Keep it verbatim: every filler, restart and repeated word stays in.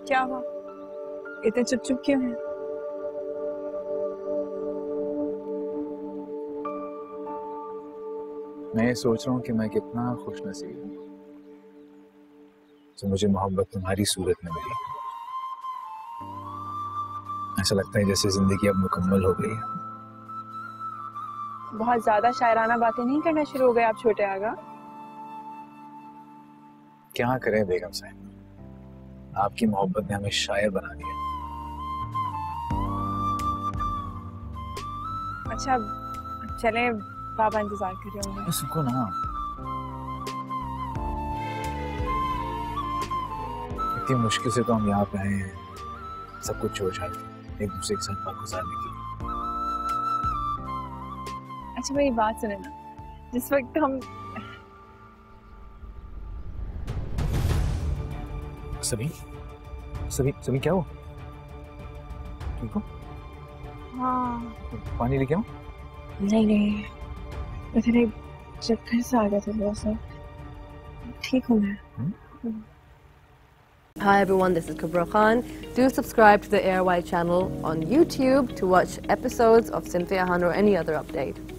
क्या हुआ? इतने चुप चुप क्यों हैं? मैं ये सोच रहा हूँ कि मैं कितना खुशनसीब हूँ तो मुझे मोहब्बत तुम्हारी सूरत में मिली। ऐसा लगता है जैसे जिंदगी अब मुकम्मल हो गई है। बहुत ज्यादा शायराना बातें नहीं करना शुरू हो गए आप छोटे आगा। क्या करें बेगम साहब, आपकी मोहब्बत ने हमें शायर बना दिया। अच्छा चले, बाबा इंतजार कर रहे होंगे। सुको ना, इतनी मुश्किल से तो हम यहाँ पे आए हैं, सब कुछ छोड़ छाड़ एक दूसरे के साथ वक्त गुजारने की। अच्छा मेरी बात सुने ना, जिस वक्त हम सभी सभी सभी क्या हो? ठीक हो? हाँ। पानी लेके आऊं? नहीं नहीं, इतने चक्कर से आ गया था थोड़ा सा, ठीक हूँ मैं। Hi everyone, this is Hiba Khan. Do subscribe to the A R Y channel on YouTube to watch episodes of Cynthia Han or any other update.